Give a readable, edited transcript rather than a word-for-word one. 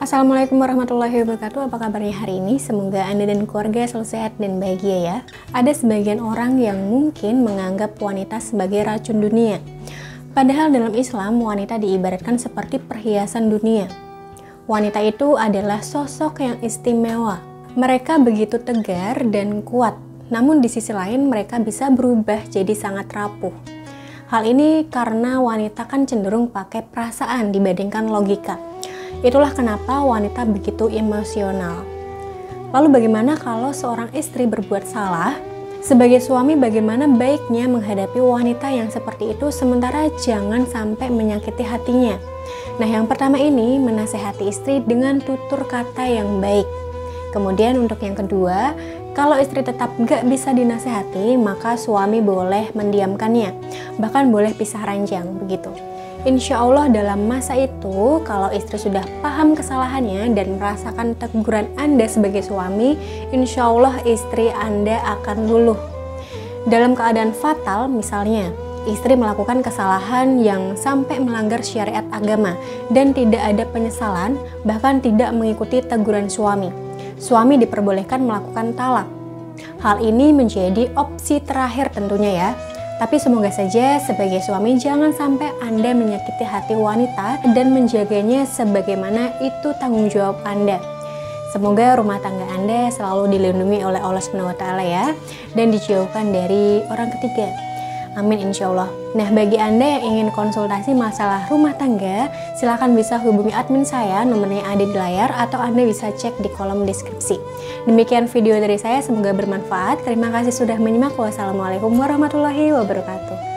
Assalamualaikum warahmatullahi wabarakatuh. Apa kabarnya hari ini? Semoga Anda dan keluarga selalu sehat dan bahagia ya. Ada sebagian orang yang mungkin menganggap wanita sebagai racun dunia. Padahal dalam Islam, wanita diibaratkan seperti perhiasan dunia. Wanita itu adalah sosok yang istimewa. Mereka begitu tegar dan kuat. Namun di sisi lain mereka bisa berubah jadi sangat rapuh. Hal ini karena wanita kan cenderung pakai perasaan dibandingkan logika. Itulah kenapa wanita begitu emosional. Lalu bagaimana kalau seorang istri berbuat salah? Sebagai suami bagaimana baiknya menghadapi wanita yang seperti itu sementara jangan sampai menyakiti hatinya? Nah, yang pertama ini menasehati istri dengan tutur kata yang baik. Kemudian untuk yang kedua, kalau istri tetap gak bisa dinasehati, maka suami boleh mendiamkannya. Bahkan boleh pisah ranjang begitu. Insya Allah dalam masa itu, kalau istri sudah paham kesalahannya dan merasakan teguran Anda sebagai suami, insya Allah istri Anda akan luluh. Dalam keadaan fatal, misalnya, istri melakukan kesalahan yang sampai melanggar syariat agama dan tidak ada penyesalan, bahkan tidak mengikuti teguran suami. Suami diperbolehkan melakukan talak. Hal ini menjadi opsi terakhir tentunya ya. Tapi semoga saja sebagai suami jangan sampai Anda menyakiti hati wanita dan menjaganya sebagaimana itu tanggung jawab Anda. Semoga rumah tangga Anda selalu dilindungi oleh Allah SWT ya, dan dijauhkan dari orang ketiga. Amin insya Allah. Nah, bagi Anda yang ingin konsultasi masalah rumah tangga, silahkan bisa hubungi admin saya, nomornya ada di layar, atau Anda bisa cek di kolom deskripsi. Demikian video dari saya, semoga bermanfaat. Terima kasih sudah menyimak. Wassalamualaikum warahmatullahi wabarakatuh.